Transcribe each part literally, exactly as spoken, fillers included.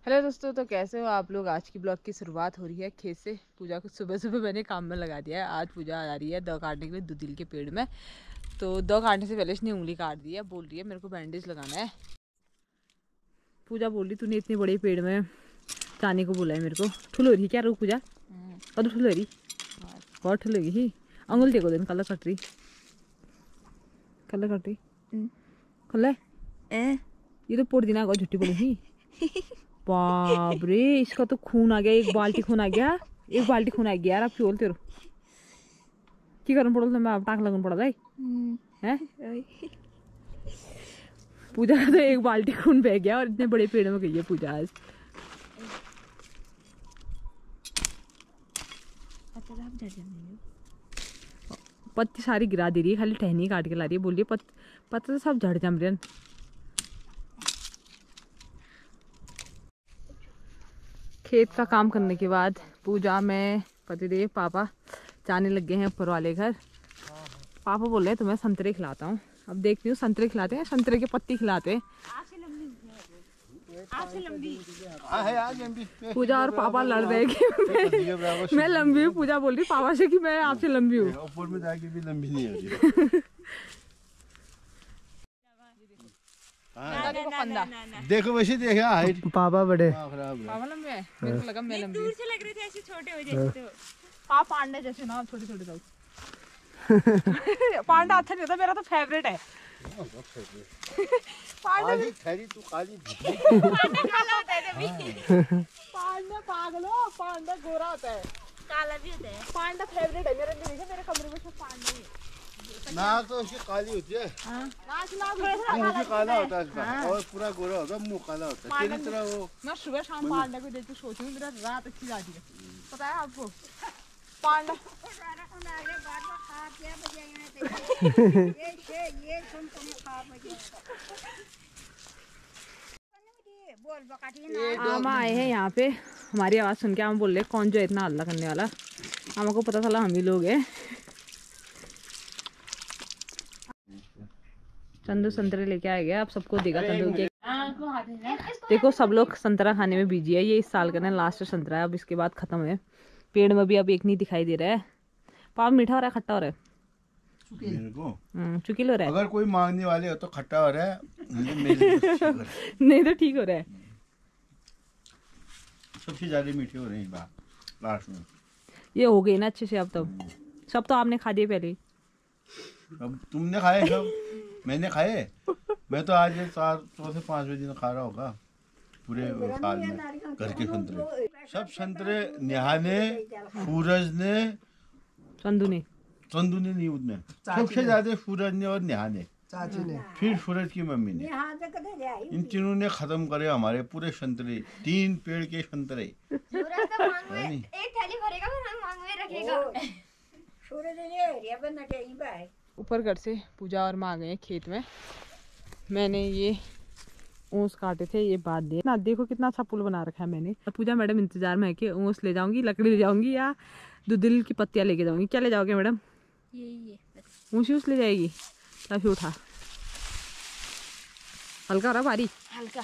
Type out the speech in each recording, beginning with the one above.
Hello दोस्तों, तो कैसे हो आप लोग। आज की ब्लॉग की शुरुआत हो रही है खेत से। पूजा को सुबह सुबह मैंने काम में लगा दिया है। आज पूजा आ रही है दो काटने के लिए दुदिल के पेड़ में। तो दो काटने से पहले इसने उंगली काट दी है। बोल रही है मेरे को बैंडेज लगाना है। पूजा बोल रही तूने इतने बड़े पेड़ में जाने को बोला है मेरे को। ठुलो रही क्या रो पूजा? कदू ठुलो रही बहुत ठुलोगी ही। अंगुल देखो दिन कल कट रही कल कट रही कल ये तो पोड़ दिना झुट्टी पड़ी ही। बाप रे, इसका तो खून आ गया। एक बाल्टी खून आ गया एक बाल्टी खून आ गया यार। अब क्यों तेरे की करना पड़ा तो मैं अब टाक लगन पड़ा था है। पूजा का तो एक बाल्टी खून बह गया और इतने बड़े पेड़ में गई है पूजा आज। पत्ती सारी गिरा दे रही है, खाली टहनी काट के ला रही है। बोल रही है पत, पत्ते तो सब झड़ जम रहे हैं। खेत का काम करने के बाद पूजा में पतिदेव पापा जाने लग गए हैं ऊपर वाले घर। पापा बोल रहे हैं तुम्हें संतरे खिलाता हूँ। अब देखती हूँ संतरे खिलाते हैं, संतरे के पत्ती खिलाते हैं। पूजा और पापा लड़ रहे हैं कि मैं, मैं लंबी हूँ। पूजा बोल रही पापा से कि मैं आपसे लंबी हूँ। ऊपर में जाके भी लंबी नहीं होती। देखो फंदा, देखो वैसे देखा हाइट पापा बड़े पापा लंबे हैं। मेरे को लगा मैं लंबी। दूर से लग रहे थे ऐसे छोटे हो जैसे। तो पापा पांडे जैसे ना छोटे छोटे तो। पांडा अच्छा नहीं होता, मेरा तो फेवरेट है। पांडा खैरी तू काली पांडा काला होता है तभी। पांडा पागल हो, पांडा गोरा होता है, काला भी होता है। पांडा फेवरेट है मेरा। नहीं मेरे कमरे में सब पांडा ही है। नाक तो उसकी काली होती है। नाक नाक मुंह काला होता है इसका और पूरा गोरा होता है, मुंह काला होता है। तेरी तरह वो मैं सुबह शाम पांडा को देखती सोचती हूँ मेरा रात अच्छी जाती है। पता है आपको पांडा हम आए हैं यहाँ पे। हमारी आवाज सुन के हम बोल रहे कौन जो इतना हल्ला करने वाला। हमको पता चला हम ही लोग हैं। चंदू संतरे लेके आ गया। अब सबको देगा चंदू के। देखो सब लोग संतरा खाने में बिजी है। ये इस साल का ना लास्ट संतरा है, अब इसके बाद खत्म है। पेड़ में भी अब एक नहीं दिखाई दे रहा है। पाप मीठा हो रहा है खट्टा हो रहा है? मेरे को चुकील हो रहा है। अगर कोई मांगने वाले हो तो खट्टा हो रहा है, नहीं तो ठीक हो रहा है। सबसे ज्यादा मीठे हो रहे हैं लास्ट में। ये हो गई ना अच्छे से। अब तो सब तो आपने खा दिए पहले। अब तुमने खाए सब, मैंने खाए। मैं तो आज चौथे पांचवें दिन खा रहा होगा पूरे साल में घर के संतरे। सब संतरे नेहा ने, सूरज ने, चंदू ने चंदू ने नहीं, उसने सबसे ज्यादा सूरज ने और नेहा ने, चाची ने, फिर सूरज की मम्मी ने। इन तीनों ने खत्म करे हमारे पूरे संतरे। तीन पेड़ के संतरे। एक थैली भरेगा फिर मांग में रखेगा। ऊपर घर से पूजा और माँ गए खेत में। मैंने ये ऊँस काटे थे, ये बात दे ना। देखो कितना अच्छा पुल बना रखा है मैंने। पूजा मैडम इंतजार में है कि ऊँस ले जाऊंगी, लकड़ी ले जाऊंगी या दुदिल की पत्तियां लेके जाऊंगी। क्या ले जाओगे मैडम? ये ऊँस ऊँस ले जाएगी। काफी उठा हल्का हो रहा भारी? हल्का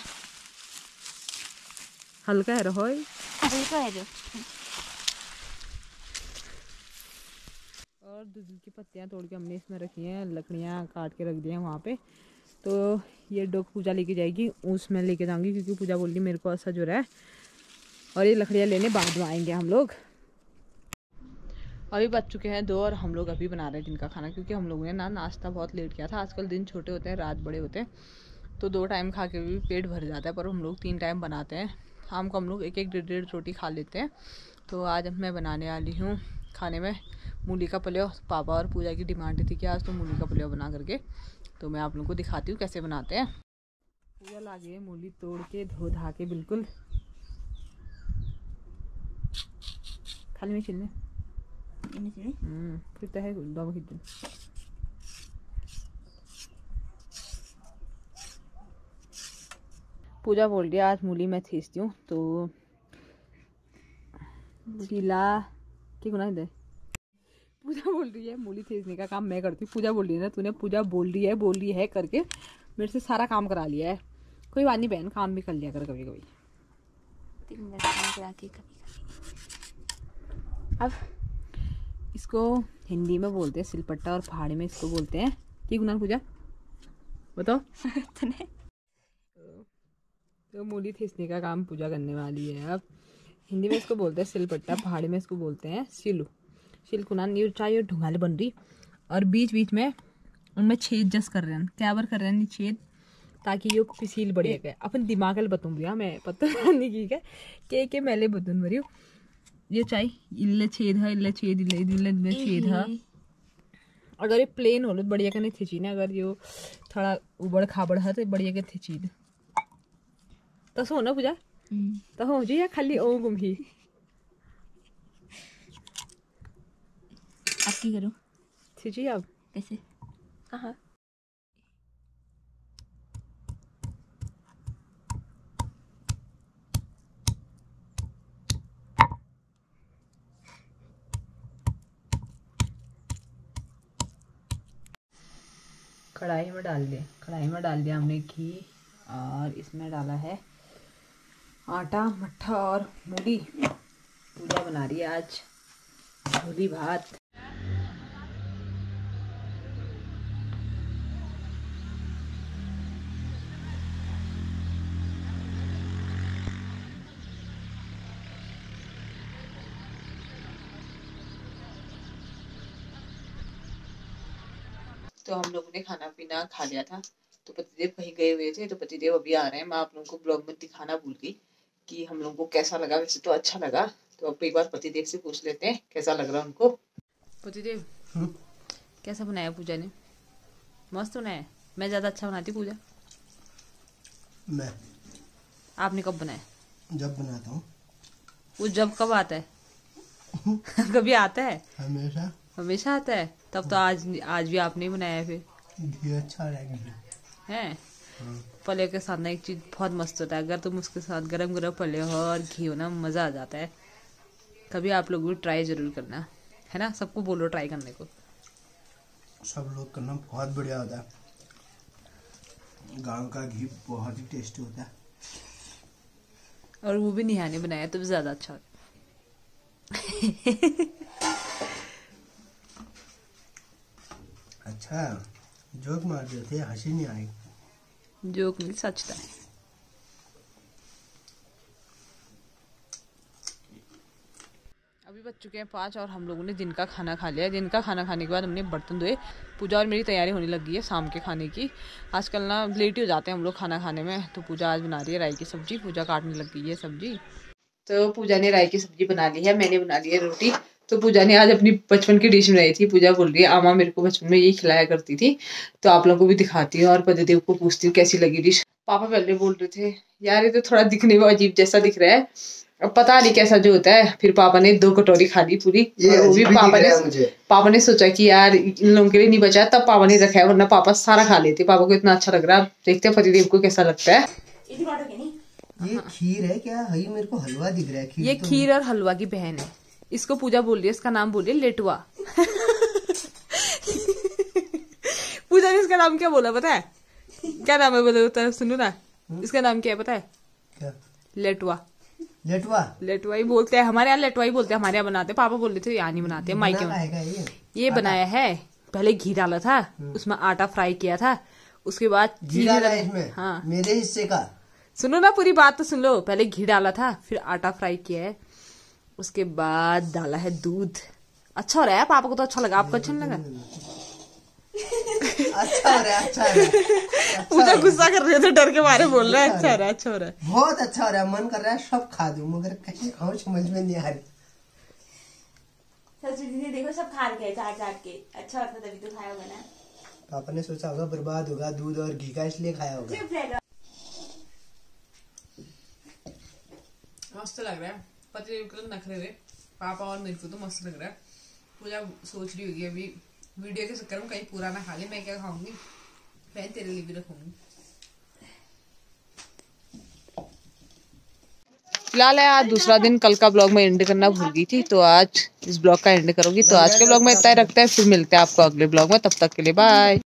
हल्का है रहो हल्का है जो। और दुदिल की पत्तियां तोड़ के हमने इसमें रखी हैं। लकड़ियां काट के रख दी हैं वहाँ पे। तो ये डोक पूजा लेके जाएगी, ऊँस में लेके जाऊंगी क्योंकि पूजा बोल रही मेरे को ऐसा जो रहा है। और ये लकड़ियाँ लेने बाद में आएंगे हम लोग। अभी बज चुके हैं दो और हम लोग अभी बना रहे हैं दिन का खाना। क्योंकि हम लोगों ने ना नाश्ता बहुत लेट किया था। आजकल दिन छोटे होते हैं, रात बड़े होते हैं, तो दो टाइम खा के भी पेट भर जाता है। पर हम लोग तीन टाइम बनाते हैं। शाम को हम लोग एक एक डेढ़ डेढ़ रोटी खा लेते हैं। तो आज मैं बनाने वाली हूँ खाने में मूली का पुलाव। पापा और पूजा की डिमांड थी कि आज तो मूली का पुलाव बना करके। तो मैं आप लोगों को दिखाती हूँ कैसे बनाते हैं। पूजा ला गई मूली तोड़ के धो धा के बिल्कुल। खाली में छिलने हम्म फिर तो है दो खींच। पूजा बोल रही है आज मूली मैं खींचती हूँ तो छिला ठीक होना दे। पूजा बोल रही है मूली खींचने का काम मैं करती हूँ। पूजा बोल रही है ना तूने पूजा बोल रही है बोल रही है करके मेरे से सारा काम करा लिया है। कोई बात नहीं बहन, काम भी कर लिया कर कभी कभी। अब इसको हिंदी में बोलते हैं सिलपट्टा और पहाड़ी में इसको बोलते हैं ठीक ना पूजा बताओ। तो मूली थीसने का काम पूजा करने वाली है। अब हिंदी में इसको बोलते हैं सिलपट्टा, पहाड़ी में इसको बोलते हैं सिलू। सिलकुना न्यू चाय ढुंगाले बन रही और बीच बीच में उनमें छेद जस कर रहे हैं। क्या बार कर रहे हैं छेद ताकि यो पिसील बढ़िया गए। अपन दिमाग बताऊँ भैया मैं पता नहीं की है के के मैले बतून भरी ये चाय इल्ले छेद है इल्ले छेद इल्ले इल्ले में छेद है। अगर ये प्लेन हो लो बढ़िया का नहीं थी ना, अगर यो थोड़ा उबड़ खाबड़ है तो बढ़िया के थी चीज तो सो ना पूजा तो हो जी या खाली ओ गुम ही अब की करूं थी जी अब कैसे कहाँ कढ़ाई में डाल दिया कढ़ाई में डाल दिया हमने घी और इसमें डाला है आटा मट्ठा और मूली। पूजा बना रही है आज मूली भात। तो हम लोगों ने खाना पीना खा लिया था तो पतिदेव कहीं गए हुए थे तो पतिदेव अभी आ रहे हैं। मैं आप लोगों को ब्लॉग में दिखाना भूल गई कि हम लोगों को कैसा लगा। वैसे तो अच्छा लगा तो अब एक बार पतिदेव से पूछ लेते हैं कैसा लग रहा है उनको। पतिदेव कैसा बनाया पूजा ने? मस्त बनाया। मैं ज़्यादा अच्छा बनाती पूजा? मैं आपने कब बनाया? जब बनाता हूँ। वो जब कब आता है? कभी आता है? हमेशा हमेशा आता है। तब तो आज आज भी आपने ही बनाया है। फिर घी अच्छा रहेगा है पले के साथ ना एक चीज बहुत मस्त होता है। अगर तुम उसके साथ गरम गरम पले हो और घी हो ना मजा आ जाता है। कभी आप लोग भी ट्राई जरूर करना है ना। सबको बोलो ट्राई करने को। सब लोग करना बहुत बढ़िया होता है। गांव का घी बहुत ही टेस्टी होता है और वो भी नेहा ने बनाया तो भी ज्यादा अच्छा होता अच्छा जोक मार रहे थे हंसी नहीं आई। जोक नहीं सच था। अभी बज चुके हैं पाँच और हम लोगों ने दिन का खाना खा लिया। दिन का खाना खाने के बाद हमने बर्तन धोए। पूजा और मेरी तैयारी होने लगी है शाम के खाने की। आजकल ना लेट ही हो जाते हैं हम लोग खाना खाने में। तो पूजा आज बना रही है राई की सब्जी। पूजा काटने लग गई है सब्जी। तो पूजा ने राई की सब्जी बना ली है। मैंने बना ली है रोटी। तो पूजा ने आज अपनी बचपन की डिश बनाई थी। पूजा बोल रही है आमा मेरे को बचपन में यही खिलाया करती थी। तो आप लोगों को भी दिखाती हूँ और पतिदेव को पूछती हूँ कैसी लगी डिश। पापा पहले बोल रहे थे यार ये तो थोड़ा दिखने में अजीब जैसा दिख रहा है। अब पता नहीं कैसा जो होता है। फिर पापा ने दो कटोरी खा ली पूरी। वो भी पापा ने पापा ने सोचा कि यार इन लोगों के लिए नहीं बचा तब पापा ने रखा है वरना पापा सारा खा लेते। पापा को इतना अच्छा लग रहा है। देखते हैं पतिदेव को कैसा लगता है। ये खीर है क्या? हई मेरे को हलवा दिख रहा है। खीर ये तो खीर और हलवा की बहन है। इसको पूजा बोल रही है। इसका नाम बोल रही है लेटुआ। पूजा ने इसका नाम क्या बोला पता है? क्या नाम है बोलो सुनो ना। इसका नाम क्या है पता है? क्या? लेटुआ। लेटवा लेटुआ ही बोलते हैं हमारे यहाँ। लेटुआ ही बोलते हैं हमारे यहाँ बनाते हैं। पापा बोल रहे थे यहाँ नहीं बनाते हैं माइके में। ये, ये बनाया है। पहले घी डाला था उसमें आटा फ्राई किया था। उसके बाद घी डाला इसमें। हाँ मेरे हिस्से का सुनो ना पूरी बात तो सुन लो। पहले घी डाला था फिर आटा फ्राई किया है। उसके बाद डाला है दूध। अच्छा हो रहा है। पापा को तो अच्छा लगा। आपको अच्छा नहीं लगा? अच्छा हो रहा है अच्छा हो रहा है। पूजा गुस्सा कर रही है तो डर के मारे बोल रहा है अच्छा हो रहा है अच्छा हो रहा है। बहुत अच्छा हो रहा है। मन कर रहा है सब खा दूं मगर कैसे खाऊं समझ में नहीं आ रही। दीदी देखो सब खा रहे हैं चाट चाट के। अच्छा होता तभी तो खाया होगा ना। पापा ने सोचा होगा बर्बाद होगा दूध और घी का इसलिए खाया होगा। मस्त लग रहा है। पति को नखरे हुए पापा और मेरे को तो मस्त लग रहा है। पूजा सोच रही होगी अभी वीडियो के चक्कर में कहीं पूरा ना खा ले। मैं क्या खाऊंगी? मैं तेरे लिए भी रखूंगी। फिलहाल है आज दूसरा दिन। कल का ब्लॉग में एंड करना भूल गई थी तो आज इस ब्लॉग का एंड करूंगी। तो आज के ब्लॉग में इतना ही रखते हैं। फिर मिलते हैं आपको अगले ब्लॉग में। तब तक के लिए बाय।